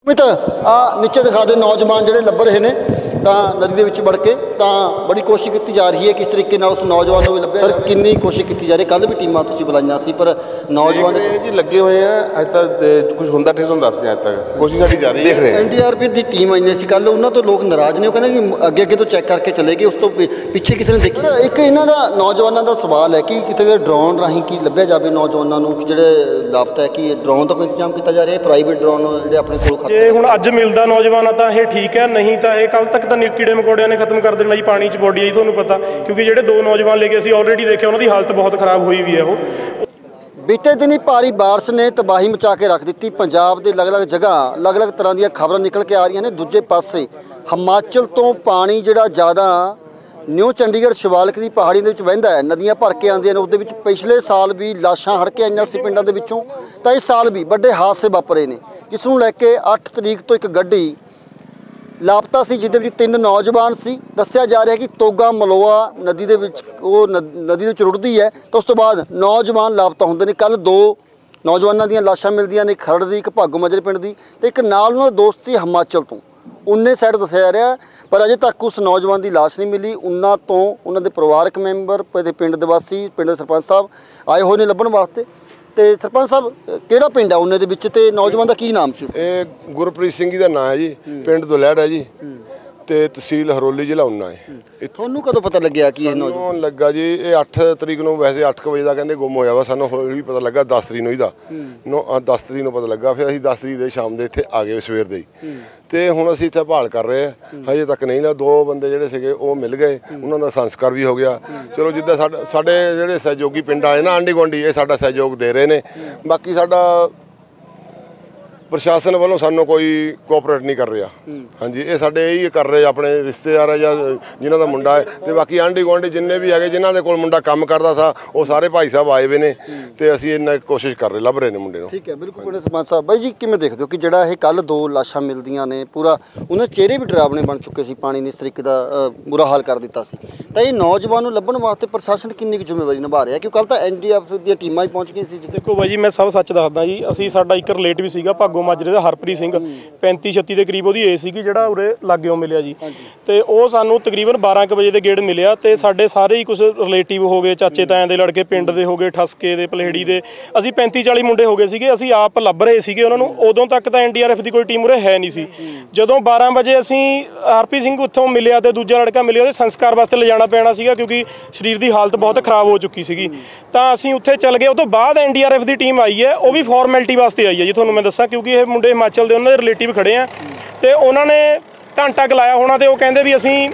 मित आ नीचे दिखा दे नौजवान ਜਿਹੜੇ ਲੱਭ ਰਹੇ ਨੇ ਤਾਂ ਨਦੀ ਦੇ ਵਿੱਚ ਵੜ ਕੇ ਤਾਂ ਬੜੀ ਕੋਸ਼ਿਸ਼ ਕੀਤੀ ਜਾ ਰਹੀ ਹੈ ਕਿਸ ਤਰੀਕੇ ਨਾਲ ਉਸ ਨੌਜਵਾਨ ਨੂੰ ਵੀ ਲੱਭਿਆ ਸਰ ਕਿੰਨੀ ਕੋਸ਼ਿਸ਼ ਕੀਤੀ ਜਾ ਰਹੀ ਕੱਲ ਵੀ ਟੀਮਾਂ ਤੁਸੀਂ ਬੁਲਾਈਆਂ ਸੀ ਪਰ ਨੌਜਵਾਨ ਜੀ ਲੱਗੇ ਹੋਏ ਆ ਅੱਜ ਤੱਕ ਕੁਝ ਹੁੰਦਾ ਨਹੀਂ ਤੁਹਾਨੂੰ ਦੱਸਦੇ ਅੱਜ ਤੱਕ ਕੋਸ਼ਿਸ਼ ਸਾਡੀ ਜਾਰੀ ਦੇਖ ਰਹੇ ਐਨਡੀਆਰਐਫ ਦੀ ਟੀਮ ਆਈ ਸੀ ਕੱਲ ਉਹਨਾਂ ਤੋਂ ਲੋਕ ਨਾਰਾਜ਼ ਨੇ ਉਹ ਕਹਿੰਦੇ ਕਿ ਅੱਗੇ ਤੋਂ ਚੈੱਕ ਕਰਕੇ ਚਲੇ ਗਏ ਉਸ ਤੋਂ ਪਿੱਛੇ ਕਿਸੇ ਨੇ ਦੇਖਿਆ ਇੱਕ ਇਹਨਾਂ ਦਾ ਨੌਜਵਾਨਾਂ ਦਾ ਸਵਾਲ ਹੈ ਕਿ ਕਿਤੇ ਡਰੋਨ ਰਾਹੀਂ ਕੀ ਲੱਭਿਆ ਜਾਵੇ ਨੌਜਵਾਨਾਂ ਨੂੰ ਜਿਹੜੇ ਲਾਪਤਾ ਹੈ ਕਿ ਡਰੋਨ ਦਾ ਕੋਈ ਇੰਤਜ਼ਾਮ ਕੀਤਾ ਜਾ ਰਿਹਾ ਪ੍ਰਾਈਵੇਟ ਡਰੋਨ ਜਿਹੜੇ ਆਪਣੇ ਕੋਲ ਖਤਮ ਜੇ ਹੁਣ ਅੱਜ ਮਿਲਦਾ ਨੌਜਵਾਨ ਤਾਂ ਇਹ ਠੀਕ ਹੈ ਨਹੀਂ ਤਾਂ ਇਹ ਕੱਲ ਤੱਕ ਤਾਂ ਕੀੜੇ ਮਕੌੜਿਆਂ ਨੇ ਖਤਮ ਕਰ ਦੇਣਾ ਜੀ ਪਾਣੀ 'ਚ ਬੋਡੀ ਹੈ ਤੁਹਾਨੂੰ ਪਤਾ ਕਿਉਂਕਿ ਜਿਹੜੇ ਦੋ ਨੌਜਵਾਨ ਲੈ ਕੇ ਅਸੀਂ ਆਲਰੇਡੀ ਦੇਖਿਆ ਉਹਨਾਂ ਦੀ ਹਾਲਤ ਬਹੁਤ ਖਰਾਬ ਹੋਈ ਵੀ ਹੈ ਉਹ बीते दिन ही भारी बारिश ने तबाही मचा के रख दी पंजाब के अलग अलग जगह अलग अलग तरह दी खबर निकल के आ रही ने दूजे पासे हिमाचल तो पानी जिहड़ा ज़्यादा न्यू चंडीगढ़ शिवालिक की पहाड़ी के वहदा है नदियाँ भर के आंदियां ने उस पिछले साल भी लाशां हड़ के आईयां सी पिंडां दे विचों तां इस साल भी बड़े हादसे वापरे ने जिस नूं लैके 8 तरीक तो एक गड्डी लापता सी जिहदे विच 3 नौजवान सी दस्सिया जा रहा है कि तोगा मलोआ नदी दे विच नदी दे विच रुड़दी है तो उस तो बाद नौजवान लापता होंदे ने कल 2 नौजवानों दी लाशां मिलदियां ने खरड़ दी एक भागो माजरे पिंड दी ते एक नाल उन्हां दा दोस्त सी हिमाचल तो उन्ने साइड दस्सिया जा रहा पर अजे तक उस नौजवान की लाश नहीं मिली उन्हां तो उन्हां दे परिवारक मैंबर पिंड दे वासी पिंड दे सरपंच साहब आए हुए ने लभण वास्ते ਤੇ ਸਰਪੰਚ ਸਾਹਿਬ ਕਿਹੜਾ ਪਿੰਡ ਆ ਉਹਨੇ ਦੇ ਵਿੱਚ ਤੇ ਨੌਜਵਾਨ ਦਾ ਕੀ ਨਾਮ ਸੀ ਇਹ ਗੁਰਪ੍ਰੀਤ ਸਿੰਘ ਜੀ ਦਾ ਨਾਮ ਹੈ ਜੀ ਪਿੰਡ ਦੁਲੈੜ ਹੈ ਜੀ ਤੇ ਤਹਿਸੀਲ ਹਰੋਲੀ ਜ਼ਿਲ੍ਹਾ ਉਨਾ ਹੈ ਤੁਹਾਨੂੰ ਕਦੋਂ ਪਤਾ ਲੱਗਿਆ ਕਿ ਇਹ ਨੌਜਵਾਨ ਲੱਗਾ ਜੀ ਇਹ 8 ਤਰੀਕ ਨੂੰ ਵੈਸੇ 8 ਵਜੇ ਦਾ ਕਹਿੰਦੇ ਗੁੰਮ ਹੋਇਆ ਵਾ ਸਾਨੂੰ ਹੌਲੀ ਪਤਾ ਲੱਗਾ 10 ਤਰੀਕ ਨੂੰ ਇਹਦਾ 10 ਤਰੀਕ ਨੂੰ ਪਤਾ ਲੱਗਾ ਫਿਰ ਅਸੀਂ 10 ਤਰੀਕ ਦੇ ਸ਼ਾਮ ਦੇ ਇੱਥੇ ਆ ਗਏ ਸਵੇਰ ਦੇ ਹੀ ਤੇ ਹੁਣ ਅਸੀਂ ਇੱਥੇ ਭਾਲ ਕਰ ਰਹੇ ਹਾਂ ਹਜੇ ਤੱਕ ਨਹੀਂ ਲਾ 2 ਬੰਦੇ ਜਿਹੜੇ ਸੀਗੇ ਉਹ ਮਿਲ ਗਏ ਉਹਨਾਂ ਦਾ ਸੰਸਕਾਰ ਵੀ ਹੋ ਗਿਆ ਚਲੋ ਜਿੱਦਾਂ ਸਾਡੇ ਜਿਹੜੇ ਸਹਿਯੋਗੀ ਪਿੰਡ ਆਏ ਨਾ ਆਂਢੀ ਗੁਆਂਢੀ ਇਹ ਸਾਡਾ ਸਹਿਯੋਗ ਦੇ ਰਹੇ ਨੇ ਬਾਕੀ ਸਾਡਾ प्रशासन वालों सानू कोई कोऑपरेट नहीं कर रहा हाँ जी ये साडे यही कर रहे अपने रिश्तेदार है या जिन्हों का मुंडा है तो बाकी आंढी गुआंढी जिन्ने भी है जिन्हों के कोल मुंडा काम करता था वो सारे भाई साहब आए हुए ने तो असीं इन्ना कोशिश कर रहे लभ रहे हैं मुंडे नूं ठीक है बिल्कुल सरपंच साहब भाई जी किवें देखदे हो कि जिहड़ा ये कल 2 लाशां मिलदियां ने पूरा उन्हें चेहरे भी डरावने बन चुके सी पानी ने इस तरीके का बुरा हाल कर दिता सी तो ये नौजवान नूं लभण वास्ते प्रशासन किन्नी की जिम्मेवारी निभा रहा है क्योंकि कल तो एनडीआरएफ दी टीमां ही पहुंच गई सी देखो भाई जी मैं सब सच दसदा जी असीं साडा एक रिलेटिव सीगा भागो माजरे दा हरप्रीत 35-36 ਦੇ ਕਰੀਬ ਉਹਦੀ ਏਜ ਸੀਗੀ ਜਿਹੜਾ ਉਰੇ ਲਾਗਿਓ ਮਿਲਿਆ ਜੀ ਤੇ ਉਹ ਸਾਨੂੰ ਤਕਰੀਬਨ 12 ਵਜੇ ਦੇ ਗੇੜ ਮਿਲਿਆ ਤੇ ਸਾਡੇ ਸਾਰੇ ਹੀ ਕੁਝ ਰਿਲੇਟਿਵ ਹੋ ਗਏ ਚਾਚੇ ਤਾਇਆਂ ਦੇ ਲੜਕੇ ਪਿੰਡ ਦੇ ਹੋ ਗਏ ਠਸਕੇ ਦੇ ਪਲੇੜੀ ਦੇ ਅਸੀਂ 35-40 ਮੁੰਡੇ ਹੋ ਗਏ ਸੀਗੇ ਅਸੀਂ ਆਪ ਲੱਭ ਰਹੇ ਸੀਗੇ ਉਹਨਾਂ ਨੂੰ ਉਦੋਂ ਤੱਕ ਤਾਂ ਐਨਡੀਆਰਐਫ ਦੀ ਕੋਈ ਟੀਮ ਉਰੇ ਹੈ ਨਹੀਂ ਸੀ ਜਦੋਂ 12 ਵਜੇ ਅਸੀਂ ਹਰਪ੍ਰੀਤ ਸਿੰਘ ਉੱਥੋਂ ਮਿਲਿਆ ਤੇ ਦੂਜਾ ਲੜਕਾ ਮਿਲਿਆ ਉਹਦੇ ਸੰਸਕਾਰ ਵਾਸਤੇ ਲਿਜਾਣਾ ਪੈਣਾ ਸੀਗਾ ਕਿਉਂਕਿ ਸਰੀਰ ਦੀ ਹਾਲਤ ਬਹੁਤ ਖਰਾਬ ਹੋ ਚੁੱਕੀ ਸੀਗੀ ਤਾਂ ਅਸੀਂ ਉੱਥੇ ਚੱਲ ਗਏ ਉਹ ਤੋਂ ਬਾਅਦ ਐਨਡੀਆਰਐਫ ਦੀ ਟੀਮ ਆਈ ਹੈ ਉਹ ਵੀ ਫਾਰਮੈਲਿਟੀ ਵਾਸਤੇ ਆਈ ਹੈ ਜੀ ਤੁਹਾਨੂੰ ਮੈਂ ਦੱਸਾਂ ਕਿਉਂਕਿ ਇਹ ਮੁੰਡੇ ਹਿਮਾਚਲ ਦੇ ਉਹਨਾਂ ਦੇ ਰਿਲੇਟਿਵ ਖੜੇ ਆ ਤੇ ਉਹਨਾਂ ਨੇ ਘੰਟਾ ਲਾਇਆ ਹੋਣਾ ਤੇ ਉਹ ਕਹਿੰਦੇ ਵੀ ਅਸੀਂ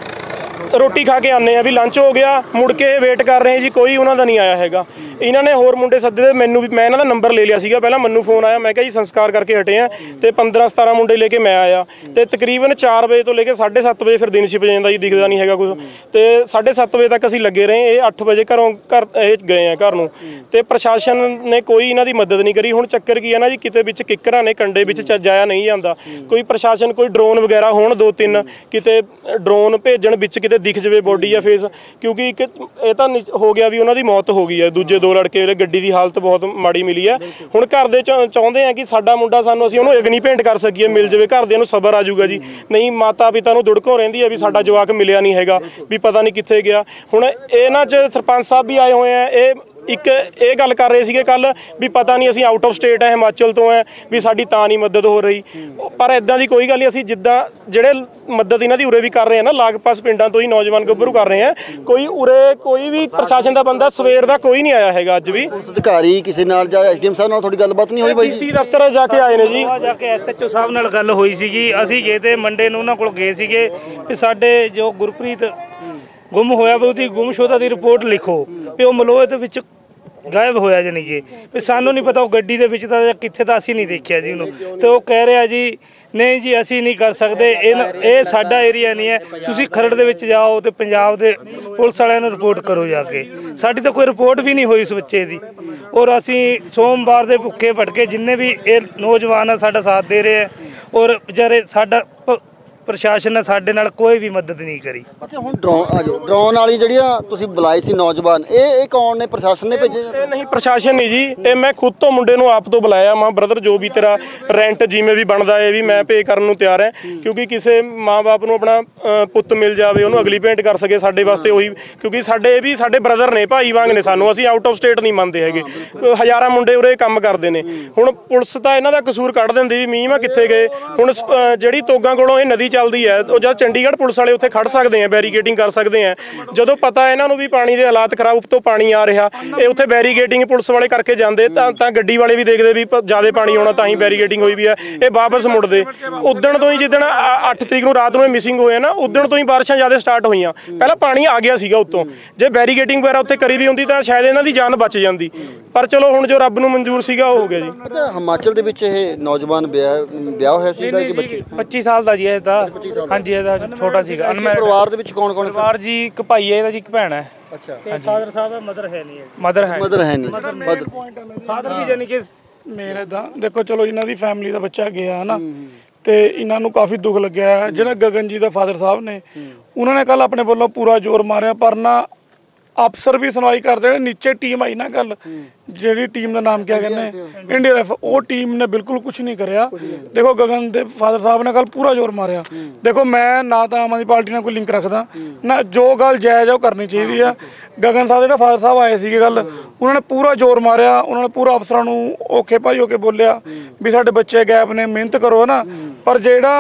ਰੋਟੀ ਖਾ ਕੇ ਆਨੇ ਆ ਵੀ ਲੰਚ ਹੋ ਗਿਆ ਮੁੜ ਕੇ ਵੇਟ ਕਰ ਰਹੇ ਜੀ ਕੋਈ ਉਹਨਾਂ ਦਾ ਨਹੀਂ ਆਇਆ ਹੈਗਾ ਇਹਨਾਂ ਨੇ ਹੋਰ ਮੁੰਡੇ ਸੱਦੇ ਤੇ ਮੈਨੂੰ ਵੀ ਮੈਂ ਇਹਨਾਂ ਦਾ ਨੰਬਰ ਲੈ ਲਿਆ ਸੀਗਾ ਪਹਿਲਾਂ ਮੈਨੂੰ ਫੋਨ ਆਇਆ ਮੈਂ ਕਿਹਾ ਜੀ ਸੰਸਕਾਰ ਕਰਕੇ ਹਟੇ ਆ ਤੇ 15-17 ਮੁੰਡੇ ਲੈ ਕੇ ਮੈਂ ਆਇਆ ਤੇ ਤਕਰੀਬਨ 4 ਵਜੇ ਤੋਂ ਲੈ ਕੇ 7:30 ਵਜੇ ਫਿਰ ਦਿਨ ਛਿਪ ਜਾਂਦਾ ਜੀ ਦਿਖਦਾ ਨਹੀਂ ਹੈਗਾ ਕੁਝ ਤੇ 7:30 ਵਜੇ ਤੱਕ ਅਸੀਂ ਲੱਗੇ ਰਹੇ ਇਹ 8 ਵਜੇ ਘਰੋਂ ਇਹ ਗਏ ਆ ਘਰ ਨੂੰ ਤੇ ਪ੍ਰਸ਼ਾਸਨ ਨੇ ਕੋਈ ਇਹਨਾਂ ਦੀ ਮਦਦ ਨਹੀਂ ਕਰੀ ਹੁਣ ਚੱਕਰ ਕੀ ਹੈ ਨਾ ਜੀ ਕਿਤੇ ਵਿੱਚ ਕਿੱਕਰਾਂ ਨੇ ਕੰਡੇ ਵਿੱਚ ਜਾਇਆ ਨਹੀਂ ਜਾਂਦਾ ਕੋਈ ਪ੍ਰਸ਼ਾਸਨ ਕੋਈ ਡਰੋਨ ਵਗੈਰਾ ਹੋਣ 2-3 ਕਿਤੇ ਡਰੋਨ ਭੇਜਣ ਵਿੱਚ ਕਿਤੇ ਦਿਖ ਜਾਵੇ ਬੋਡੀ ਜਾਂ ਫੇਸ ਕਿਉਂਕਿ ਇੱਕ ਇਹ ਤਾਂ ਹੋ ਗਿਆ ਵੀ ਉਹਨਾਂ ਦੀ ਮੌਤ ਹੋ ਗਈ ਹੈ ਦੂਜੇ 2 ਲੜਕੇ ਗੱਡੀ ਦੀ ਹਾਲਤ ਬਹੁਤ ਮਾੜੀ ਮਿਲੀ ਹੈ ਹੁਣ ਘਰ ਦੇ ਚਾਹੁੰਦੇ ਆ ਕਿ ਸਾਡਾ ਮੁੰਡਾ ਸਾਨੂੰ ਅਸੀਂ ਉਹਨੂੰ ਅਗਨੀ ਭੇਂਟ ਕਰ ਸਕੀਏ ਮਿਲ ਜਾਵੇ ਘਰਦਿਆਂ ਨੂੰ ਸਬਰ ਆ ਜਾਊਗਾ ਜੀ ਨਹੀਂ ਮਾਤਾ ਪਿਤਾ ਨੂੰ ਦੁੜਕੋਂ ਰਹਿੰਦੀ ਹੈ ਵੀ ਸਾਡਾ ਜਵਾਕ ਮਿਲਿਆ ਨਹੀਂ ਹੈਗਾ ਵੀ ਪਤਾ ਨਹੀਂ ਕਿੱਥੇ ਗਿਆ ਹੁਣ ਇਹਨਾਂ 'ਚ ਸਰਪੰਚ ਸਾਹਿਬ ਵੀ ਆਏ ਹੋਏ ਆ एक गल कर रहे थे कल भी पता नहीं असीं आउट ऑफ स्टेट है हिमाचल तो है भी साडी तां नहीं मदद हो रही पर इदां दी कोई गल नहीं असीं जिद्दां जिहड़े मदद इन्हां दी उरे भी कर रहे हैं ना लाग पास पिंडां तो ही नौजवान गभरू कर रहे हैं कोई उरे कोई भी प्रशासन का बंदा सवेर दा कोई नहीं आया हैगा अज भी अधिकारी किसी नाल जां एसडीएम साहब नाल थोड़ी गलबात नहीं होई बाई डीसी दफ्तर जाके आए ने जी जाके एसएचओ साहब नाल गल होई सीगी असीं गए ते मंडे नूं उन्हां कोल गए सीगे भी साडे जो गुरप्रीत गुम होया वा उहदी गुमशुदा दी रिपोर्ट लिखो भी ओह मलोए दे विच गायब होया जानी कि भी सानू नहीं पता वो गड्डी दे विच तां कित्थे तां असीं नहीं देखिया जी उहनूं ते वो कह रहा जी नहीं जी असीं नहीं कर सकते ये साडा एरिया नहीं है तुसीं खरड़ दे विच जाओ ते पंजाब दे पुलिस वालियां नूं रिपोर्ट करो जाके साडी तां कोई रिपोर्ट भी नहीं हुई इस बच्चे दी और असीं सोमवार दे भुक्खे भटके जिन्ने भी ये नौजवान साडा साथ दे रहे हैं और बेचारे साडा ਪ੍ਰਸ਼ਾਸਨ ਨੇ ਸਾਡੇ ਨਾਲ ਕੋਈ ਵੀ ਮਦਦ ਨਹੀਂ ਕਰੀ। ਅੱਛਾ ਹੁਣ ਡਰੋਨ ਵਾਲੀ ਜਿਹੜੀਆਂ ਤੁਸੀਂ ਬੁਲਾਏ ਸੀ ਨੌਜਵਾਨ, ਇਹ ਕੌਣ ਨੇ? ਪ੍ਰਸ਼ਾਸਨ ਨੇ ਭੇਜੇ? ਇਹ ਨਹੀਂ, ਪ੍ਰਸ਼ਾਸਨ ਨਹੀਂ ਜੀ, ਇਹ ਮੈਂ ਖੁਦ ਤੋਂ ਮੁੰਡੇ ਨੂੰ ਆਪ ਤੋਂ ਬੁਲਾਇਆ। ਮਾਂ ਬ੍ਰਦਰ ਜੋ ਵੀ ਤੇਰਾ ਰੈਂਟ ਜਿਵੇਂ ਵੀ ਬਣਦਾ ਇਹ ਵੀ ਮੈਂ ਪੇ ਕਰਨ ਨੂੰ ਤਿਆਰ ਹੈ, ਕਿਉਂਕਿ ਕਿਸੇ ਮਾਂ-ਬਾਪ ਨੂੰ ਆਪਣਾ ਪੁੱਤ ਮਿਲ ਜਾਵੇ, ਉਹਨੂੰ ਅਗਲੀ ਭੇਂਟ ਕਰ ਸਕੇ, ਸਾਡੇ ਵਾਸਤੇ ਉਹੀ, ਕਿਉਂਕਿ ਸਾਡੇ ਬ੍ਰਦਰ ਨੇ, ਭਾਈ ਵਾਂਗ ਨੇ ਸਾਨੂੰ, ਅਸੀਂ ਆਊਟ ਆਫ ਸਟੇਟ ਨਹੀਂ ਮੰਨਦੇ ਹੈਗੇ। ਹਜ਼ਾਰਾਂ ਮੁੰਡੇ ਉਰੇ ਕੰਮ ਕਰਦੇ ਨੇ। ਹੁਣ ਪੁਲਿਸ ਤਾਂ ਇਹਨਾਂ ਦਾ ਕਸੂਰ ਕੱਢ ਦਿੰਦੀ ਵੀ ਮੀਂਹ ਕਿੱਥੇ ਗਏ। ਹੁਣ ਜਿਹੜੀ ਤੋਗਾਂ ਕੋਲੋਂ ਇਹ ਨਦੀ ਚੱਲਦੀ ਹੈ, ਉਹ ਜਦ ਚੰਡੀਗੜ੍ਹ ਪੁਲਿਸ ਵਾਲੇ ਉੱਥੇ ਖੜ ਸਕਦੇ ਆ, ਬੈਰੀਕੇਟਿੰਗ ਕਰ ਸਕਦੇ ਆ, ਜਦੋਂ ਪਤਾ ਇਹਨਾਂ ਨੂੰ ਵੀ ਪਾਣੀ ਦੇ ਹਾਲਾਤ ਖਰਾਬ, ਉੱਤੋਂ ਪਾਣੀ ਆ ਰਿਹਾ, ਇਹ ਉੱਥੇ ਬੈਰੀਕੇਟਿੰਗ ਪੁਲਿਸ ਵਾਲੇ ਕਰਕੇ ਜਾਂਦੇ ਤਾਂ ਗੱਡੀ ਵਾਲੇ ਵੀ ਦੇਖਦੇ ਵੀ ਜ਼ਿਆਦਾ ਪਾਣੀ ਆਉਣਾ ਤਾਂ ਹੀ ਬੈਰੀਕੇਟਿੰਗ ਹੋਈ ਵੀ ਹੈ, ਇਹ ਵਾਪਸ ਮੁੜਦੇ। ਉਦਣ ਤੋਂ ਹੀ ਜਿੱਦਣ 8 ਤਰੀਕ ਨੂੰ ਰਾਤ ਨੂੰ ਇਹ ਮਿਸਿੰਗ ਹੋਏ ਨਾ, ਉਦਣ ਤੋਂ ਹੀ ਬਾਰਿਸ਼ਾਂ ਜ਼ਿਆਦਾ ਸਟਾਰਟ ਹੋਈਆਂ। ਪਹਿਲਾਂ ਪਾਣੀ ਆ ਗਿਆ ਸੀਗਾ ਉੱਤੋਂ, ਜੇ ਬੈਰੀਕੇਟਿੰਗ ਵਗੈਰਾ ਉੱਥੇ ਕਰੀ ਵੀ ਹੁੰਦੀ ਤਾਂ ਸ਼ਾਇਦ ਇਹਨਾਂ ਦੀ ਜਾਨ ਬਚ ਜਾਂਦੀ, ਪਰ ਚਲੋ ਹੁਣ ਜੋ ਰੱਬ ਨੂੰ ਮਨਜ਼ੂਰ ਸੀਗਾ ਉਹ ਹੋ ਗਿਆ ਜੀ। ਹਿਮਾਚਲ ਦੇ ਵਿੱਚ ਇਹ ਨੌਜਵਾਨ ਵਿਆਹ ਹੋਇਆ ਸੀ ਕਿ ਬੱਚੇ? 25 ਸਾਲ ਦਾ ਜੀ ਇਹ ਤਾਂ। ਹਾਂਜੀ, ਇਹਦਾ ਛੋਟਾ ਸੀਗਾ। ਅਨਮੈਰਿਡ। ਪਰਿਵਾਰ ਦੇ ਵਿੱਚ ਕੌਣ ਪਰਿਵਾਰ ਜੀ ਇੱਕ ਭਾਈ ਹੈ ਇਹਦਾ ਜੀ, ਇੱਕ ਭੈਣ ਹੈ। ਅੱਛਾ, ਫਾਦਰ ਸਾਹਿਬ ਦਾ ਮਦਰ ਹੈ ਨਹੀਂ, ਮਦਰ ਹੈ ਨਹੀਂ। ਫਾਦਰ ਵੀ ਜਾਨੀ ਕਿ ਮੇਰੇ ਤਾਂ ਦੇਖੋ, ਚਲੋ ਇਹਨਾਂ ਦੀ ਫੈਮਿਲੀ ਦਾ ਬੱਚਾ ਗਿਆ ਹਨਾ, ਤੇ ਇਹਨਾਂ ਨੂੰ ਕਾਫੀ ਦੁੱਖ ਲੱਗਿਆ। ਜਿਹੜਾ ਗਗਨ ਜੀ ਦਾ ਫਾਦਰ ਸਾਹਿਬ ਨੇ, ਉਹਨਾਂ ਨੇ ਕੱਲ ਆਪਣੇ ਵੱਲੋਂ ਪੂਰਾ ਜ਼ੋਰ ਮਾਰਿਆ, ਪਰ ਨਾ ਅਫਸਰ ਵੀ ਸੁਣਵਾਈ ਕਰਦੇ ਨੇ। ਨੀਚੇ ਟੀਮ ਆਈ ਨਾ ਕੱਲ, ਜਿਹੜੀ ਟੀਮ ਦਾ ਨਾਮ ਕਿਆ ਕਹਿੰਦੇ, ਇੰਡੀਆ ਰੈਫ, ਉਹ ਟੀਮ ਨੇ ਬਿਲਕੁਲ ਕੁਝ ਨਹੀਂ ਕਰਿਆ। ਦੇਖੋ ਗਗਨ ਦੇ ਫਾਦਰ ਸਾਹਿਬ ਨੇ ਕੱਲ ਪੂਰਾ ਜ਼ੋਰ ਮਾਰਿਆ। ਦੇਖੋ ਮੈਂ ਨਾ ਤਾਂ ਆਮ ਆਦਮੀ ਪਾਰਟੀ ਨਾਲ ਕੋਈ ਲਿੰਕ ਰੱਖਦਾ ਨਾ, ਜੋ ਗੱਲ ਜਾਇਜ਼ ਉਹ ਕਰਨੀ ਚਾਹੀਦੀ ਆ। ਗਗਨ ਸਾਹਿਬ ਜਿਹੜਾ ਫਾਦਰ ਸਾਹਿਬ ਆਏ ਸੀਗੇ ਕੱਲ, ਉਹਨਾਂ ਨੇ ਪੂਰਾ ਜ਼ੋਰ ਮਾਰਿਆ, ਉਹਨਾਂ ਨੇ ਪੂਰਾ ਅਫਸਰਾਂ ਨੂੰ ਔਖੇ ਭਾਈ ਹੋ ਕੇ ਬੋਲਿਆ ਵੀ ਸਾਡੇ ਬੱਚੇ ਗੈਪ ਨੇ, ਮਿਹਨਤ ਕਰੋ ਨਾ। ਪਰ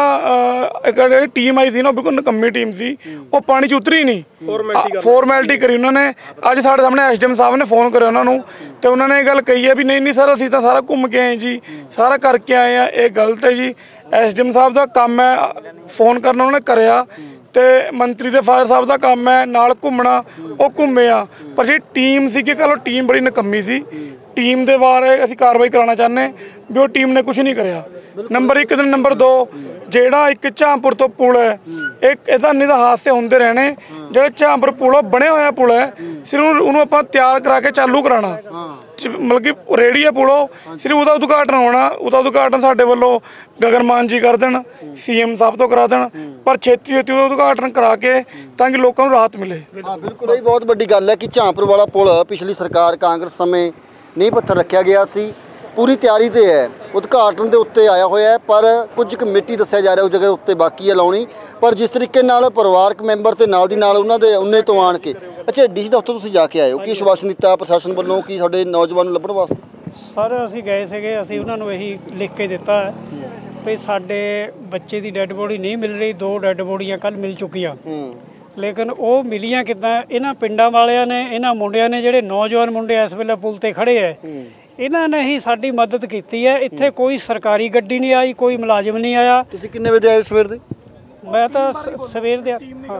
ਜਿਹੜੀ ਟੀਮ ਆਈ ਸੀ ਨਾ, ਉਹ ਬਿਲਕੁਲ ਨਿਕੰਮੀ ਟੀਮ ਸੀ, ਉਹ ਪਾਣੀ 'ਚ ਉਤਰੀ ਨਹੀਂ, ਫੋਰਮੈਲਿਟੀ ਕਰੀ ਉਹਨਾਂ ਨੇ। ਅੱਜ ਸਾਡੇ ਸਾਹਮਣੇ ਐਸਡੀਐਮ ਸਾਹਿਬ ਨੇ ਫੋਨ ਕਰਿਆ ਉਹਨਾਂ ਨੂੰ, ਤੇ ਉਹਨਾਂ ਨੇ ਇਹ ਗੱਲ ਕਹੀ ਹੈ ਵੀ ਨਹੀਂ ਸਰ, ਅਸੀਂ ਤਾਂ ਸਾਰਾ ਘੁੰਮ ਕੇ ਆਏ ਜੀ, ਸਾਰਾ ਕਰਕੇ ਆਏ ਆ, ਇਹ ਗਲਤ ਹੈ ਜੀ। ਐਸਡੀਐਮ ਸਾਹਿਬ ਦਾ ਕੰਮ ਹੈ ਫੋਨ ਕਰਨਾ, ਉਹਨਾਂ ਨੇ ਕਰਿਆ, ਤੇ ਮੰਤਰੀ ਦੇ ਫਾਦਰ ਸਾਹਿਬ ਦਾ ਕੰਮ ਹੈ ਨਾਲ ਘੁੰਮਣਾ, ਉਹ ਘੁੰਮੇ ਆ। ਪਰ ਜਿਹੜੀ ਟੀਮ ਸੀ ਕਿ ਕੱਲ, ਉਹ ਟੀਮ ਬੜੀ ਨਿਕੰਮੀ ਸੀ। ਟੀਮ ਦੇ ਬਾਰੇ ਅਸੀਂ ਕਾਰਵਾਈ ਕਰਾਉਣਾ ਚਾਹੁੰਦੇ ਵੀ ਉਹ ਟੀਮ ਨੇ ਕੁਝ ਨਹੀਂ ਕਰਿਆ। ਨੰਬਰ 1 ਦਿਨ। ਨੰਬਰ 2, ਜਿਹੜਾ ਇੱਕ ਝਾਂਪੁਰ ਤੋਂ ਪੁਲ ਹੈ, ਇਹਦਾ ਨਹੀਂ ਤਾਂ ਹਾਦਸੇ ਹੁੰਦੇ ਰਹਿਣੇ। ਜਿਹੜਾ ਝਾਂਪੁਰ ਪੁਲ ਬਣਿਆ ਹੋਇਆ ਪੁਲ ਹੈ, ਸਿਰਫ ਉਹਨੂੰ ਆਪਾਂ ਤਿਆਰ ਕਰਾ ਕੇ ਚਾਲੂ ਕਰਾਉਣਾ, ਮਤਲਬ ਕਿ ਰੇਡੀ ਹੈ ਪੁਲ, ਸਿਰਫ ਉਹਦਾ ਉਦਘਾਟਨ ਹੋਣਾ। ਉਹਦਾ ਉਦਘਾਟਨ ਸਾਡੇ ਵੱਲੋਂ ਗਗਨ ਮਾਨ ਜੀ ਕਰ ਦੇਣ, ਸੀਐਮ ਸਾਹਿਬ ਤੋਂ ਕਰਾ ਦੇਣ, ਪਰ ਛੇਤੀ ਉਹਦਾ ਉਦਘਾਟਨ ਕਰਾ ਕੇ ਤਾਂ ਕਿ ਲੋਕਾਂ ਨੂੰ ਰਾਹਤ ਮਿਲੇ। ਬਿਲਕੁਲ, ਇਹ ਬਹੁਤ ਵੱਡੀ ਗੱਲ ਹੈ ਕਿ ਝਾਂਪੁਰ ਵਾਲਾ ਪੁਲ ਪਿਛਲੀ ਸਰਕਾਰ ਕਾਂਗਰਸ ਸਮੇਂ ਨੀਂਹ ਪੱਥਰ ਰੱਖਿਆ ਗਿਆ ਸੀ, ਪੂਰੀ ਤਿਆਰੀ ਤੇ ਹੈ, ਉਦਘਾਟਨ ਦੇ ਉੱਤੇ ਆਇਆ ਹੋਇਆ ਹੈ, ਪਰ ਕੁਝ ਕੁ ਮਿੱਟੀ ਦੱਸਿਆ ਜਾ ਰਿਹਾ ਉਸ ਜਗ੍ਹਾ ਉੱਤੇ ਬਾਕੀ ਹੈ ਲਾਉਣੀ। ਪਰ ਜਿਸ ਤਰੀਕੇ ਨਾਲ ਪਰਿਵਾਰਕ ਮੈਂਬਰ ਤੇ ਨਾਲ ਦੀ ਨਾਲ ਉਹਨਾਂ ਦੇ ਉਹਨੇ ਤੋਂ ਆਣ ਕੇ, ਅੱਛਾ ਡੀ ਦਫ਼ਤਰ ਤੁਸੀਂ ਜਾ ਕੇ ਆਏ ਹੋ, ਕੀ ਆਸ਼ਵਾਸਨ ਦਿੱਤਾ ਪ੍ਰਸ਼ਾਸਨ ਵੱਲੋਂ ਕਿ ਸਾਡੇ ਨੌਜਵਾਨ ਨੂੰ ਲੱਭਣ ਵਾਸਤੇ? ਸਰ ਅਸੀਂ ਗਏ ਸੀਗੇ, ਅਸੀਂ ਉਹਨਾਂ ਨੂੰ ਇਹੀ ਲਿਖ ਕੇ ਦਿੱਤਾ ਹੈ ਵੀ ਸਾਡੇ ਬੱਚੇ ਦੀ ਡੈੱਡ ਬੋਡੀ ਨਹੀਂ ਮਿਲ ਰਹੀ। 2 ਡੈੱਡ ਬੋਡੀਆਂ ਕੱਲ ਮਿਲ ਚੁੱਕੀਆਂ, ਲੇਕਿਨ ਉਹ ਮਿਲੀਆਂ ਕਿੱਦਾਂ? ਇਹਨਾਂ ਪਿੰਡਾਂ ਵਾਲਿਆਂ ਨੇ, ਇਹਨਾਂ ਮੁੰਡਿਆਂ ਨੇ, ਜਿਹੜੇ ਨੌਜਵਾਨ ਮੁੰਡੇ ਇਸ ਵੇਲੇ ਪੁਲ ਤੇ ਖੜੇ ਹੈ, ਇਹਨਾਂ ਨੇ ਹੀ ਸਾਡੀ ਮਦਦ ਕੀਤੀ ਹੈ। ਇੱਥੇ ਕੋਈ ਸਰਕਾਰੀ ਗੱਡੀ ਨਹੀਂ ਆਈ, ਕੋਈ ਮੁਲਾਜ਼ਮ ਨਹੀਂ ਆਇਆ। ਤੁਸੀਂ ਕਿੰਨੇ ਵਜੇ ਆਏ ਸਵੇਰ ਦੇ? ਮੈਂ ਤਾਂ ਸਵੇਰ ਦੇ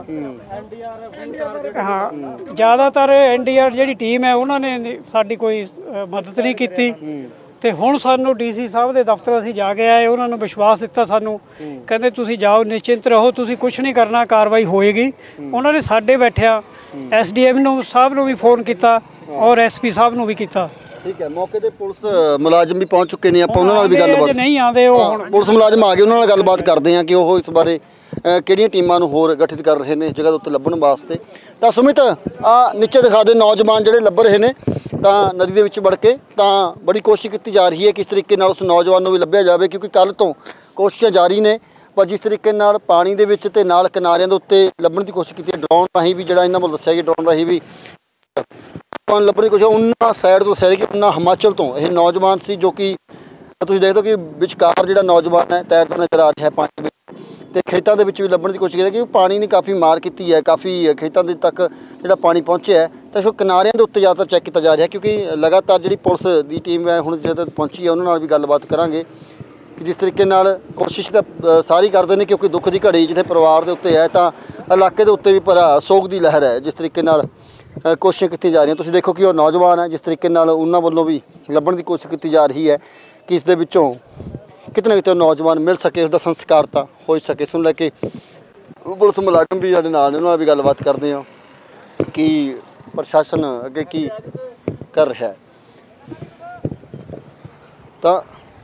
ਹਾਂ, ਜ਼ਿਆਦਾਤਰ ਐਨਡੀਆਰ ਜਿਹੜੀ ਟੀਮ ਹੈ ਉਹਨਾਂ ਨੇ ਸਾਡੀ ਕੋਈ ਮਦਦ ਨਹੀਂ ਕੀਤੀ। ਤੇ ਹੁਣ ਸਾਨੂੰ ਡੀਸੀ ਸਾਹਿਬ ਦੇ ਦਫ਼ਤਰ ਅਸੀਂ ਜਾ ਕੇ ਆਏ, ਉਹਨਾਂ ਨੂੰ ਵਿਸ਼ਵਾਸ ਦਿੱਤਾ ਸਾਨੂੰ, ਕਹਿੰਦੇ ਤੁਸੀਂ ਜਾਓ, ਨਿਸ਼ਚਿੰਤ ਰਹੋ, ਤੁਸੀਂ ਕੁਝ ਨਹੀਂ ਕਰਨਾ, ਕਾਰਵਾਈ ਹੋਏਗੀ। ਉਹਨਾਂ ਨੇ ਸਾਡੇ ਬੈਠਿਆ ਐਸਡੀਐਮ ਨੂੰ ਸਾਹਿਬ ਨੂੰ ਵੀ ਫੋਨ ਕੀਤਾ ਔਰ ਐਸਪੀ ਸਾਹਿਬ ਨੂੰ ਵੀ ਕੀਤਾ। ਠੀਕ ਹੈ, ਮੌਕੇ ਤੇ ਪੁਲਿਸ ਮੁਲਾਜ਼ਮ ਵੀ ਪਹੁੰਚ ਚੁੱਕੇ ਨੇ, ਆਪਾਂ ਉਹਨਾਂ ਨਾਲ ਵੀ ਗੱਲਬਾਤ ਨਹੀਂ ਆਉਂਦੇ ਉਹ ਹੁਣ ਪੁਲਿਸ ਮੁਲਾਜ਼ਮ ਆ ਗਏ, ਉਹਨਾਂ ਨਾਲ ਗੱਲਬਾਤ ਕਰਦੇ ਹਾਂ ਕਿ ਉਹ ਇਸ ਬਾਰੇ ਕਿਹੜੀਆਂ ਟੀਮਾਂ ਨੂੰ ਹੋਰ ਗਠਿਤ ਕਰ ਰਹੇ ਨੇ ਇਸ ਜਗ੍ਹਾ ਦੇ ਉੱਤੇ ਲੱਭਣ ਵਾਸਤੇ। ਤਾਂ ਸੁਮਿਤ ਆ ਨੀਚੇ ਦਿਖਾ ਦੇ ਨੌਜਵਾਨ ਜਿਹੜੇ ਲੱਭ ਰਹੇ ਨੇ, ਤਾਂ ਨਦੀ ਦੇ ਵਿੱਚ ਵੜ ਕੇ ਤਾਂ ਬੜੀ ਕੋਸ਼ਿਸ਼ ਕੀਤੀ ਜਾ ਰਹੀ ਹੈ ਕਿਸ ਤਰੀਕੇ ਨਾਲ ਉਸ ਨੌਜਵਾਨ ਨੂੰ ਵੀ ਲੱਭਿਆ ਜਾਵੇ, ਕਿਉਂਕਿ ਕੱਲ ਤੋਂ ਕੋਸ਼ਿਸ਼ਾਂ ਜਾਰੀ ਨੇ। ਪਰ ਜਿਸ ਤਰੀਕੇ ਨਾਲ ਪਾਣੀ ਦੇ ਵਿੱਚ ਤੇ ਨਾਲ ਕਿਨਾਰਿਆਂ ਦੇ ਉੱਤੇ ਲੱਭਣ ਦੀ ਕੋਸ਼ਿਸ਼ ਕੀਤੀ ਹੈ, ਡਰੋਨ ਰਾਹੀਂ ਵੀ, ਜਿਹੜਾ ਇਹਨਾਂ ਵੱਲੋਂ ਦੱਸਿਆ ਕਿ ਡਰੋਨ ਰਾਹੀਂ ਵੀ ਲੱਭਣ ਦੀ ਕੋਸ਼ਿਸ਼, ਉਹਨਾਂ ਸਾਈਡ ਤੋਂ ਦੱਸਿਆ ਕਿ ਉਹਨਾਂ ਹਿਮਾਚਲ ਤੋਂ ਇਹ ਨੌਜਵਾਨ ਸੀ, ਜੋ ਕਿ ਤੁਸੀਂ ਦੇਖਦੇ ਹੋ ਕਿ ਵਿਚਕਾਰ ਜਿਹੜਾ ਨੌਜਵਾਨ ਹੈ ਤੈਰਦਾ ਨਜ਼ਰ ਆ ਰਿਹਾ ਹੈ ਪਾਣੀ ਵਿੱਚ, ਤੇ ਖੇਤਾਂ ਦੇ ਵਿੱਚ ਵੀ ਲੱਭਣ ਦੀ ਕੋਸ਼ਿਸ਼ ਕੀਤੀ ਕਿ ਪਾਣੀ ਨੇ ਕਾਫੀ ਮਾਰ ਕੀਤੀ ਹੈ, ਕਾਫੀ ਖੇਤਾਂ ਦੇ ਤੱਕ ਜਿਹੜਾ ਪਾਣੀ ਪਹੁੰਚਿਆ ਹੈ। ਤਾਂ ਸੋ ਕਿਨਾਰਿਆਂ ਦੇ ਉੱਤੇ ਜ਼ਿਆਦਾਤਰ ਚੈੱਕ ਕੀਤਾ ਜਾ ਰਿਹਾ, ਕਿਉਂਕਿ ਲਗਾਤਾਰ ਜਿਹੜੀ ਪੁਲਿਸ ਦੀ ਟੀਮ ਹੈ ਹੁਣ ਜਦੋਂ ਪਹੁੰਚੀ ਹੈ, ਉਹਨਾਂ ਨਾਲ ਵੀ ਗੱਲਬਾਤ ਕਰਾਂਗੇ ਕਿ ਜਿਸ ਤਰੀਕੇ ਨਾਲ ਕੋਸ਼ਿਸ਼ ਤਾਂ ਸਾਰੀ ਕਰਦੇ ਨੇ, ਕਿਉਂਕਿ ਦੁੱਖ ਦੀ ਘੜੀ ਜਿੱਥੇ ਪਰਿਵਾਰ ਦੇ ਉੱਤੇ ਹੈ ਤਾਂ ਇਲਾਕੇ ਦੇ ਉੱਤੇ ਵੀ ਭਰਾ ਸੋਗ ਦੀ ਲਹਿਰ ਹੈ। ਜਿਸ ਤਰੀਕੇ ਨਾਲ ਕੋਸ਼ਿਸ਼ਾਂ ਕੀਤੀਆਂ ਜਾ ਰਹੀਆਂ, ਤੁਸੀਂ ਦੇਖੋ ਕਿ ਉਹ ਨੌਜਵਾਨ ਹੈ, ਜਿਸ ਤਰੀਕੇ ਨਾਲ ਉਹਨਾਂ ਵੱਲੋਂ ਵੀ ਲੱਭਣ ਦੀ ਕੋਸ਼ਿਸ਼ ਕੀਤੀ ਜਾ ਰਹੀ ਹੈ ਕਿ ਇਸ ਦੇ ਵਿੱਚੋਂ ਕਿਤੇ ਨਾ ਕਿਤੇ ਨੌਜਵਾਨ ਮਿਲ ਸਕੇ, ਉਸਦਾ ਸੰਸਕਾਰ ਤਾਂ ਹੋ ਸਕੇ। ਇਸ ਨੂੰ ਲੈ ਕੇ ਪੁਲਿਸ ਮੁਲਾਜ਼ਮ ਵੀ ਸਾਡੇ ਨਾਲ, ਉਹਨਾਂ ਨਾਲ ਵੀ ਗੱਲਬਾਤ ਕਰਦੇ ਹਾਂ ਕਿ ਪ੍ਰਸ਼ਾਸਨ ਅੱਗੇ ਕੀ ਕਰ ਰਿਹਾ ਹੈ। ਤਾਂ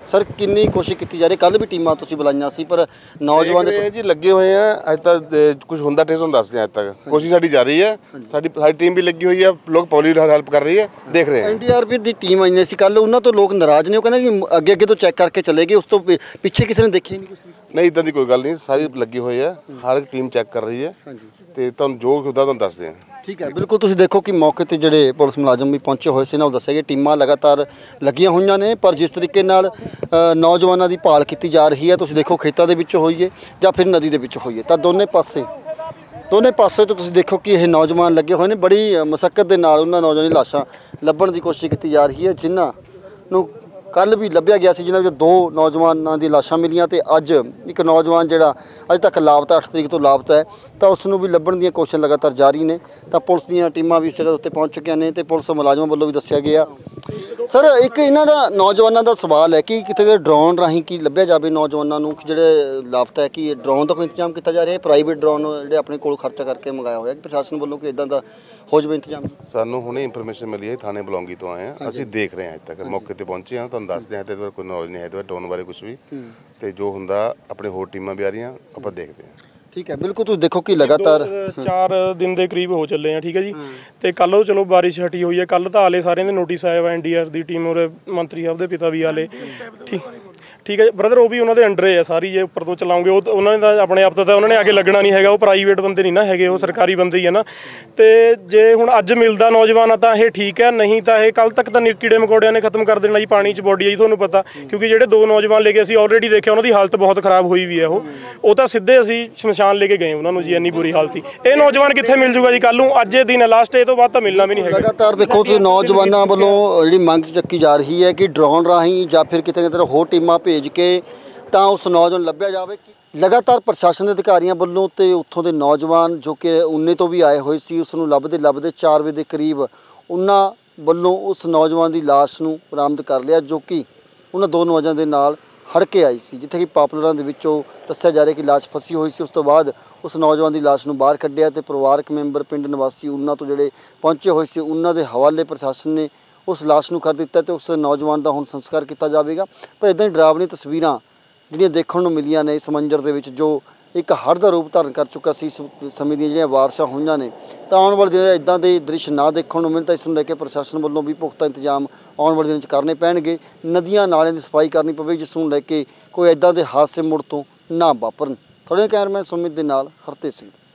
ਸਰ ਕਿੰਨੀ ਕੋਸ਼ਿਸ਼ ਕੀਤੀ ਜਾ ਰਹੀ, ਕੱਲ ਵੀ ਟੀਮਾਂ ਤੁਸੀਂ ਬੁਲਾਈਆਂ ਸੀ ਪਰ ਨੌਜਵਾਨ ਜੀ ਲੱਗੇ ਹੋਏ ਆ, ਅੱਜ ਤੱਕ ਕੁਝ ਹੁੰਦਾ ਨਹੀਂ ਤੁਹਾਨੂੰ ਦੱਸਦੇ, ਅੱਜ ਤੱਕ ਕੋਸ਼ਿਸ਼ ਸਾਡੀ ਜਾਰੀ ਹੈ, ਸਾਡੀ ਟੀਮ ਵੀ ਲੱਗੀ ਹੋਈ ਹੈ, ਲੋਕ ਪਬਲਿਕ ਹੈਲਪ ਕਰ ਰਹੀ ਹੈ, ਦੇਖ ਰਹੇ ਹਾਂ। ਐਨਡੀਆਰਐਫ ਦੀ ਟੀਮ ਆਈ ਸੀ ਕੱਲ, ਉਹਨਾਂ ਤੋਂ ਲੋਕ ਨਾਰਾਜ਼ ਨੇ, ਉਹ ਕਹਿੰਦੇ ਕਿ ਅੱਗੇ ਅੱਗੇ ਤੋਂ ਚੈੱਕ ਕਰਕੇ ਚਲੇ ਗਏ, ਉਸ ਤੋਂ ਪਿੱਛੇ ਕਿਸੇ ਨੇ ਦੇਖਿਆ ਹੀ ਨਹੀਂ ਕੁਝ। ਨਹੀਂ ਇਦਾਂ ਦੀ ਕੋਈ ਗੱਲ ਨਹੀਂ, ਸਾਰੀ ਲੱਗੀ ਹੋਈ ਹੈ, ਹਰ ਇੱਕ ਟੀਮ ਚੈੱਕ ਕਰ ਰਹੀ ਹੈ ਤੇ ਤੁਹਾਨੂੰ ਜੋ ਹੁੰਦਾ ਤੁਹਾਨੂੰ ਦੱਸਦੇ ਹਾਂ। ਠੀਕ ਹੈ, ਬਿਲਕੁਲ ਤੁਸੀਂ ਦੇਖੋ ਕਿ ਮੌਕੇ ਤੇ ਜਿਹੜੇ ਪੁਲਿਸ ਮੁਲਾਜ਼ਮ ਵੀ ਪਹੁੰਚੇ ਹੋਏ ਸੀ ਨਾ, ਉਹ ਦੱਸਿਆ ਕਿ ਟੀਮਾਂ ਲਗਾਤਾਰ ਲੱਗੀਆਂ ਹੋਈਆਂ ਨੇ, ਪਰ ਜਿਸ ਤਰੀਕੇ ਨਾਲ ਨੌਜਵਾਨਾਂ ਦੀ ਭਾਲ ਕੀਤੀ ਜਾ ਰਹੀ ਹੈ, ਤੁਸੀਂ ਦੇਖੋ ਖੇਤਾਂ ਦੇ ਵਿੱਚ ਹੋਈਏ ਜਾਂ ਫਿਰ ਨਦੀ ਦੇ ਵਿੱਚ ਹੋਈਏ, ਤਾਂ ਦੋਨੇ ਪਾਸੇ ਤੇ ਤੁਸੀਂ ਦੇਖੋ ਕਿ ਇਹ ਨੌਜਵਾਨ ਲੱਗੇ ਹੋਏ ਨੇ, ਬੜੀ ਮੁਸ਼ੱਕਤ ਦੇ ਨਾਲ ਉਹਨਾਂ ਨੌਜਵਾਨਾਂ ਦੀ ਲਾਸ਼ਾਂ ਲੱਭਣ ਦੀ ਕੋਸ਼ਿਸ਼ ਕੀਤੀ ਜਾ ਰਹੀ ਹੈ, ਜਿਨ੍ਹਾਂ ਨੂੰ ਕੱਲ ਵੀ ਲੱਭਿਆ ਗਿਆ ਸੀ, ਜਿਨ੍ਹਾਂ ਵਿੱਚ 2 ਨੌਜਵਾਨਾਂ ਦੀ ਲਾਸ਼ਾਂ ਮਿਲੀਆਂ ਤੇ ਅੱਜ ਇੱਕ ਨੌਜਵਾਨ ਜਿਹੜਾ ਅਜੇ ਤੱਕ ਲਾਪਤਾ 8 ਤਰੀਕ ਤੋਂ ਲਾਪਤਾ ਹੈ, ਤਾਂ ਉਸ ਨੂੰ ਵੀ ਲੱਭਣ ਦੀਆਂ ਕੋਸ਼ਿਸ਼ਾਂ ਲਗਾਤਾਰ ਜਾਰੀ ਨੇ। ਤਾਂ ਪੁਲਿਸ ਦੀਆਂ ਟੀਮਾਂ ਵੀ ਇਸ ਜਗ੍ਹਾ ਉੱਤੇ ਪਹੁੰਚ ਚੁੱਕੀਆਂ ਨੇ ਤੇ ਪੁਲਿਸ ਮੁਲਾਜ਼ਮਾਂ ਵੱਲੋਂ ਵੀ ਦੱਸਿਆ ਗਿਆ। ਸਰ ਇੱਕ ਇਹਨਾਂ ਦਾ ਨੌਜਵਾਨਾਂ ਦਾ ਸਵਾਲ ਹੈ ਕਿ ਕਿਤੇ ਡਰੋਨ ਰਾਹੀਂ ਕੀ ਲੱਭਿਆ ਜਾਵੇ ਨੌਜਵਾਨਾਂ ਨੂੰ, ਜਿਹੜੇ ਲਾਪਤਾ ਹੈ, ਕਿ ਡਰੋਨ ਦਾ ਕੋਈ ਇੰਤਜ਼ਾਮ ਕੀਤਾ ਜਾ ਰਿਹਾ ਹੈ, ਪ੍ਰਾਈਵੇਟ ਡਰੋਨ ਜਿਹੜੇ ਆਪਣੇ ਕੋਲ ਖਰਚਾ ਕਰਕੇ ਮੰਗਾਇਆ ਹੋਇਆ, ਕਿ ਪ੍ਰਸ਼ਾਸਨ ਵੱਲੋਂ ਕਿ ਇਦਾਂ ਦਾ ਹੋ ਜਾਵੇ ਇੰਤਜ਼ਾਮ? ਸਾਨੂੰ ਹੁਣੇ ਇਨਫੋਰਮੇਸ਼ਨ ਮਿਲੀ ਹੈ, ਥਾਣੇ ਬਲੌਂਗੀ ਤੋਂ ਆਏ ਹਾਂ, ਅਸੀਂ ਦੇਖ ਰਹੇ ਹਾਂ, ਅੱਜ ਤੱਕ ਮੌਕੇ ਤੇ ਪਹੁੰਚੇ ਹਾਂ, ਤੁਹਾਨੂੰ ਦੱਸਦੇ ਹਾਂ। ਤੇ ਕੋਈ ਨੌਲੇਜ ਨਹੀਂ ਹੈ ਤੇ ਡਰੋਨ ਬਾਰੇ ਕੁਝ ਵੀ, ਤੇ ਜੋ ਹੁੰਦਾ ਆਪਣੇ ਹੋਰ ਟੀਮਾਂ ਵੀ ਆ ਰਹੀਆਂ, ਆਪਾਂ ਦੇਖਦੇ ਹਾਂ। ਠੀਕ ਹੈ, ਬਿਲਕੁਲ ਤੁਸੀਂ ਦੇਖੋ ਕਿ ਲਗਾਤਾਰ 4 ਦਿਨ ਦੇ ਕਰੀਬ ਹੋ ਚੱਲੇ ਆ, ਠੀਕ ਹੈ ਜੀ। ਤੇ ਕੱਲ ਉਹ ਚਲੋ ਬਾਰਿਸ਼ ਹਟੀ ਹੋਈ ਹੈ, ਕੱਲ ਤਾਂ ਆਲੇ ਸਾਰਿਆਂ ਦੇ ਨੋਟਿਸ ਆਇਆ ਵਾ, ਐਨਡੀਆਰ ਦੀ ਟੀਮ ਔਰ ਮੰਤਰੀ ਸਾਹਿਬ ਦੇ ਪਿਤਾ ਵੀ ਆਲੇ, ਠੀਕ ਹੈ ਬ੍ਰਦਰ, ਉਹ ਵੀ ਉਹਨਾਂ ਦੇ ਅੰਡਰ ਹੈ ਸਾਰੀ, ਜੇ ਉੱਪਰ ਤੋਂ ਚਲਾਉਂਗੇ ਉਹ ਉਹਨਾਂ ਨੇ ਤਾਂ ਆਪਣੇ ਆਪ ਤਾਂ ਉਹਨਾਂ ਨੇ ਆ ਕੇ ਲੱਗਣਾ ਨਹੀਂ ਹੈਗਾ, ਉਹ ਪ੍ਰਾਈਵੇਟ ਬੰਦੇ ਨਹੀਂ ਨਾ ਹੈਗੇ, ਉਹ ਸਰਕਾਰੀ ਬੰਦੇ ਹੀ ਹੈ ਨਾ। ਤੇ ਜੇ ਹੁਣ ਅੱਜ ਮਿਲਦਾ ਨੌਜਵਾਨ ਤਾਂ ਇਹ ਠੀਕ ਹੈ, ਨਹੀਂ ਤਾਂ ਇਹ ਕੱਲ ਤੱਕ ਤਾਂ ਕੀੜੇ ਮਕੌੜਿਆਂ ਨੇ ਖਤਮ ਕਰ ਦੇਣਾ ਜੀ, ਪਾਣੀ 'ਚ ਬੋਡੀ ਹੈ ਜੀ, ਤੁਹਾਨੂੰ ਪਤਾ, ਕਿਉਂਕਿ ਜਿਹੜੇ 2 ਨੌਜਵਾਨ ਲੈ ਕੇ ਅਸੀਂ ਆਲਰੇਡੀ ਦੇਖਿਆ, ਉਹਨਾਂ ਦੀ ਹਾਲਤ ਬਹੁਤ ਖਰਾਬ ਹੋਈ ਵੀ ਹੈ, ਉਹ ਤਾਂ ਸਿੱਧੇ ਅਸੀਂ ਸ਼ਮਸ਼ਾਨ ਲੈ ਕੇ ਗਏ ਉਹਨਾਂ ਨੂੰ ਜੀ, ਇੰਨੀ ਬੁਰੀ ਹਾਲਤ ਸੀ। ਇਹ ਨੌਜਵਾਨ ਕਿੱਥੇ ਮਿਲ ਜੂਗਾ ਜੀ ਕੱਲ ਨੂੰ, ਅੱਜ ਇਹ ਦਿਨ ਹੈ ਲਾਸਟ, ਇਹ ਤੋਂ ਬਾਅਦ ਤਾਂ ਮਿਲਣਾ ਵੀ ਨਹੀਂ ਹੈਗਾ। ਲਗਾਤਾਰ ਦੇਖੋ ਤੁਸੀਂ ਨੌਜਵਾਨਾਂ ਵੱਲੋਂ ਜਿਹੜੀ ਮੰਗ ਚੱਕੀ ਜਾ ਰਹੀ ਹੈ ਕਿ ਡਰੋਨ ਰਾਹੀਂ ਜਾਂ ਫਿਰ ਕਿਤੇ ਨਾ ਕਿਤੇ ਹੋਰ ਟੀਮਾਂ ਭੇਜ ਕੇ ਤਾਂ ਉਸ ਨੌਜਵਾਨ ਲੱਭਿਆ ਜਾਵੇ। ਲਗਾਤਾਰ ਪ੍ਰਸ਼ਾਸਨ ਦੇ ਅਧਿਕਾਰੀਆਂ ਵੱਲੋਂ ਤੇ ਉੱਥੋਂ ਦੇ ਨੌਜਵਾਨ ਜੋ ਕਿ 19 ਤੋਂ ਵੀ ਆਏ ਹੋਏ ਸੀ, ਉਸ ਨੂੰ ਲੱਭਦੇ 4 ਵਜੇ ਦੇ ਕਰੀਬ ਉਹਨਾਂ ਵੱਲੋਂ ਉਸ ਨੌਜਵਾਨ ਦੀ ਲਾਸ਼ ਨੂੰ ਬਰਾਮਦ ਕਰ ਲਿਆ, ਜੋ ਕਿ ਉਹਨਾਂ 2 ਨੌਜਵਾਨਾਂ ਦੇ ਨਾਲ ਹੜ ਕੇ ਆਈ ਸੀ, ਜਿੱਥੇ ਕਿ ਪਾਪੂਲਰਾਂ ਦੇ ਵਿੱਚੋਂ ਦੱਸਿਆ ਜਾ ਰਿਹਾ ਕਿ ਲਾਸ਼ ਫਸੀ ਹੋਈ ਸੀ। ਉਸ ਤੋਂ ਬਾਅਦ ਉਸ ਨੌਜਵਾਨ ਦੀ ਲਾਸ਼ ਨੂੰ ਬਾਹਰ ਕੱਢਿਆ ਤੇ ਪਰਿਵਾਰਕ ਮੈਂਬਰ, ਪਿੰਡ ਨਿਵਾਸੀ ਉਹਨਾਂ ਤੋਂ ਜਿਹੜੇ ਪਹੁੰਚੇ ਹੋਏ ਸੀ, ਉਹਨਾਂ ਦੇ ਹਵਾਲੇ ਪ੍ਰਸ਼ਾਸਨ ਨੇ ਉਸ ਲਾਸ਼ ਨੂੰ ਕਰ ਦਿੱਤਾ ਤੇ ਉਸ ਨੌਜਵਾਨ ਦਾ ਹੁਣ ਸੰਸਕਾਰ ਕੀਤਾ ਜਾਵੇਗਾ। ਪਰ ਇੱਦਾਂ ਹੀ ਡਰਾਵਨੀ ਤਸਵੀਰਾਂ ਜਿਹੜੀਆਂ ਦੇਖਣ ਨੂੰ ਮਿਲੀਆਂ ਨੇ ਇਸ ਮੰਜ਼ਰ ਦੇ ਵਿੱਚ, ਜੋ ਇੱਕ ਹੜ੍ਹ ਦਾ ਰੂਪ ਧਾਰਨ ਕਰ ਚੁੱਕਾ ਸੀ, ਇਸ ਸਮੇਂ ਦੀਆਂ ਜਿਹੜੀਆਂ ਵਾਰਸ਼ਾਂ ਹੋਈਆਂ ਨੇ, ਤਾਂ ਆਉਣ ਵਾਲੇ ਦਿਨਾਂ ਇੱਦਾਂ ਦੇ ਦ੍ਰਿਸ਼ ਨਾ ਦੇਖਣ ਨੂੰ ਮਿਲਣ, ਤਾਂ ਇਸ ਨੂੰ ਲੈ ਕੇ ਪ੍ਰਸ਼ਾਸਨ ਵੱਲੋਂ ਵੀ ਪੁਖਤਾ ਇੰਤਜ਼ਾਮ ਆਉਣ ਵਾਲੇ ਦਿਨਾਂ 'ਚ ਕਰਨੇ ਪੈਣਗੇ। ਨਦੀਆਂ ਨਾਲਿਆਂ ਦੀ ਸਫਾਈ ਕਰਨੀ ਪਵੇਗੀ, ਜਿਸ ਨੂੰ ਲੈ ਕੇ ਕੋਈ ਇੱਦਾਂ ਦੇ ਹਾਦਸੇ ਮੁੜ ਤੋਂ ਨਾ ਵਾਪਰਨ। ਤੁਹਾਡੇ ਕੈਮਰਾਮੈਨ ਸੁਮਿਤ ਦੇ ਨਾਲ ਹਰਤੇਜ ਸਿੰਘ।